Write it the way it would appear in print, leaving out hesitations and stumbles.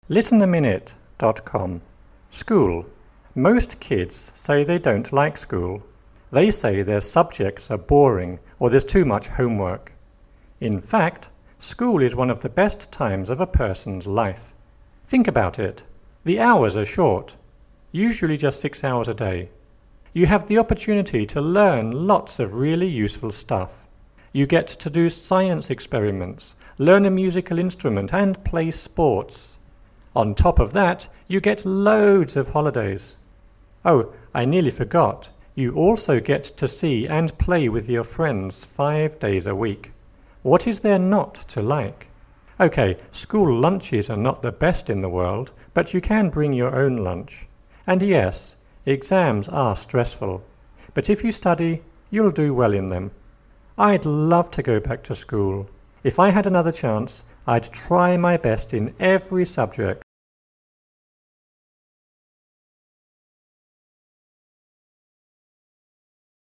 listenaminute.com. School. Most kids say they don't like school. They say their subjects are boring or there's too much homework. In fact, school is one of the best times of a person's life. Think about it. The hours are short, usually just 6 hours a day. You have the opportunity to learn lots of really useful stuff. You get to do science experiments, learn a musical instrument, and play sports. On top of that, you get loads of holidays. Oh, I nearly forgot. You also get to see and play with your friends 5 days a week. What is there not to like? Okay, school lunches are not the best in the world, but you can bring your own lunch. And yes, exams are stressful. But if you study, you'll do well in them. I'd love to go back to school. If I had another chance, I'd try my best in every subject.